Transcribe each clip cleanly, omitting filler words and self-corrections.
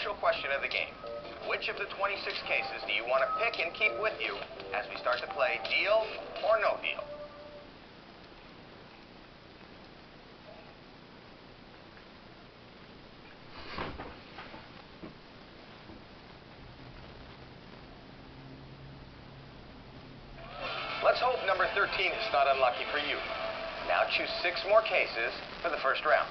crucial question of the game. Which of the 26 cases do you want to pick and keep with you as we start to play Deal or No Deal? Let's hope number 13 is not unlucky for you. Now choose 6 more cases for the first round.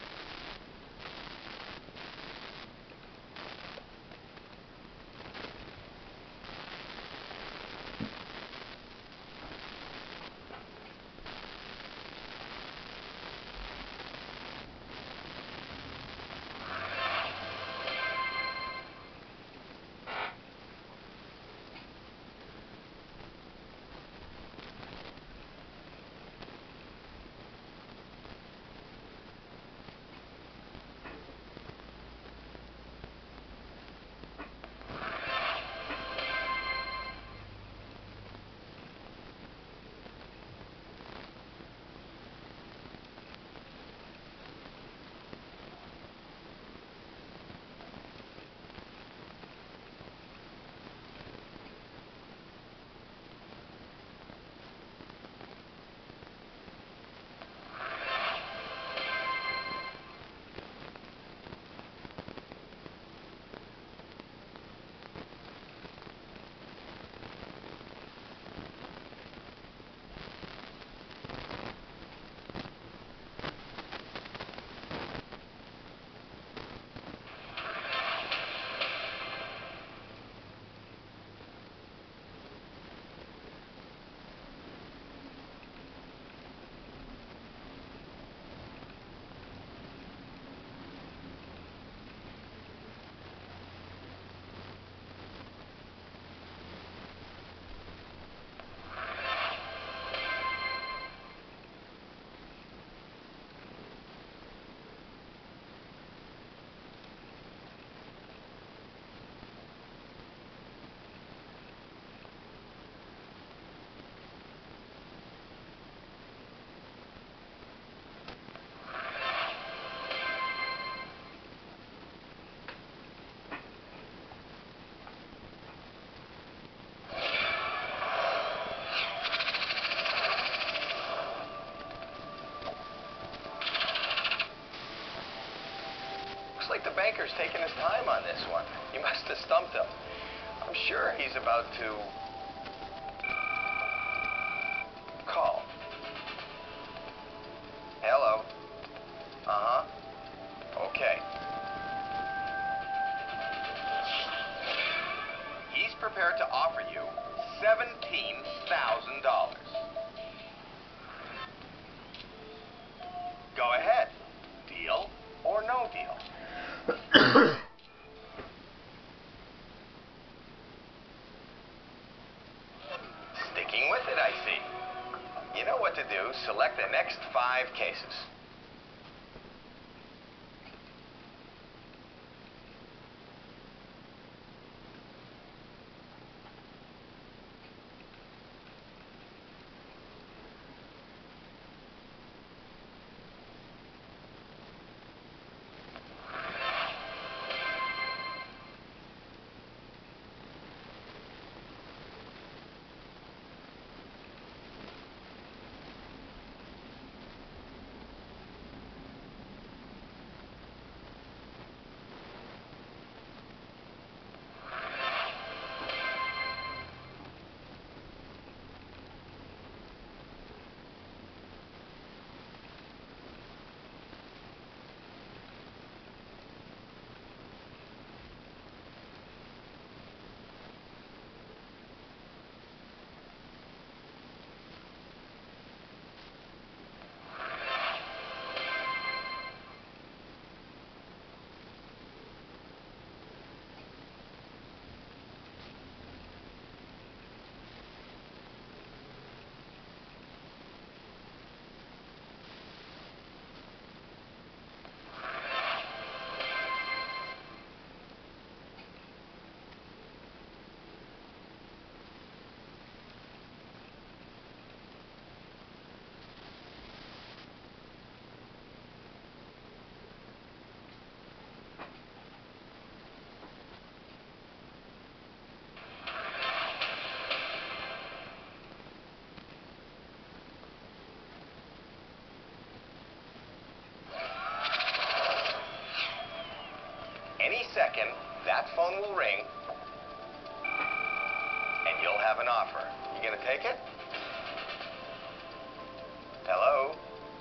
Looks like the banker's taking his time on this one. You must have stumped him. I'm sure he's about to call. Hello. Uh-huh. Okay. He's prepared to offer you $17,000. Go ahead. Deal or no deal? Sticking with it, I see. You know what to do. Select the next 5 cases. phone will ring, and you'll have an offer. You gonna take it? Hello?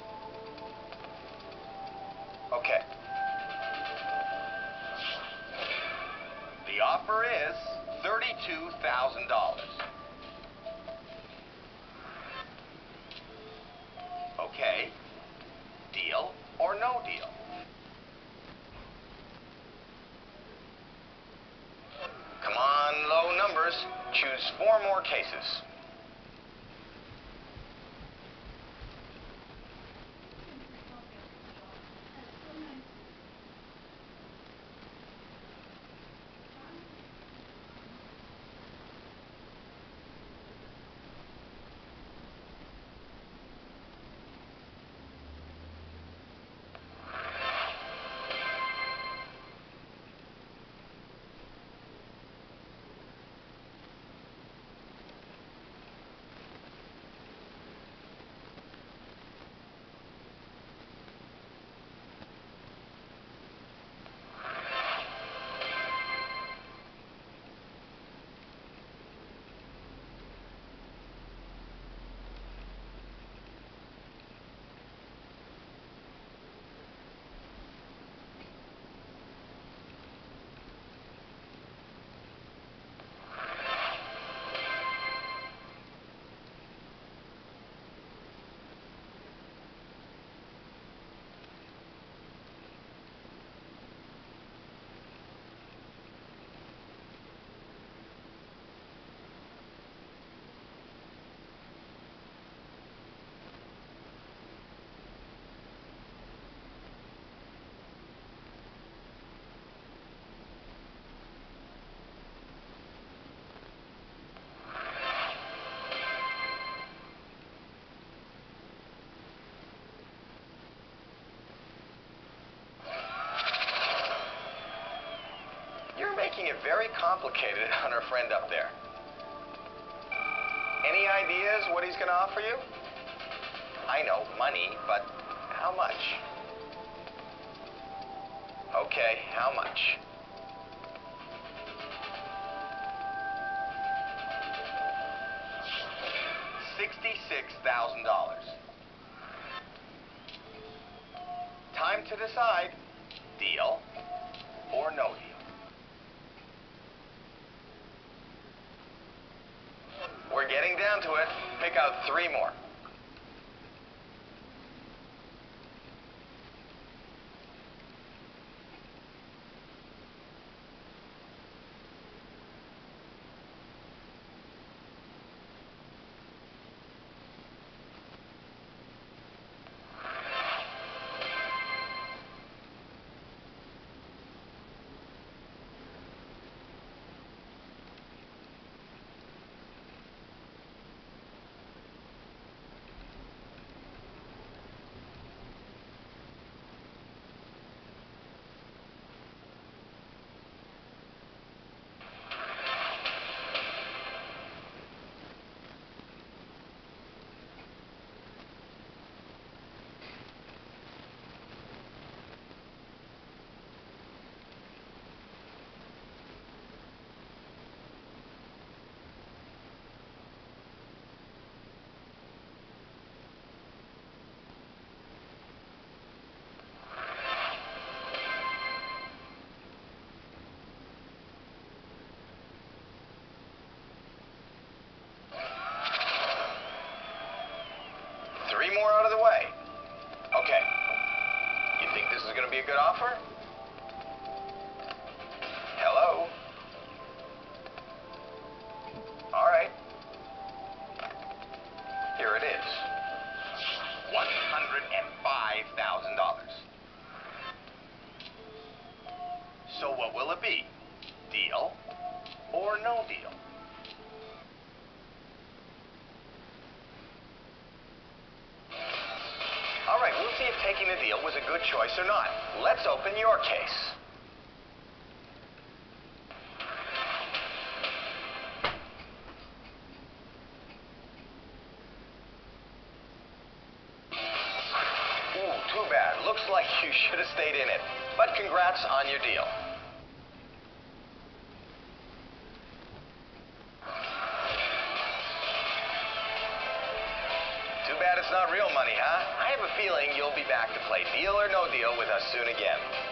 Okay. The offer is $32,000. Okay. Deal or no deal? Come on, low numbers. Choose 4 more cases. Making it very complicated on our friend up there. Any ideas what he's going to offer you? I know, money, but how much? Okay, how much? $66,000. Time to decide. Deal or no deal? We're getting down to it. Pick out 3 more. Okay. You think this is going to be a good offer? Hello? All right. Here it is. $105,000. So what will it be? Deal or no deal? All right, we'll see if taking the deal was a good choice or not. Let's open your case. Ooh, too bad. Looks like you should have stayed in it. But congrats on your deal. Too bad it's not real money, huh? I have a feeling you'll be back to play Deal or No Deal with us soon again.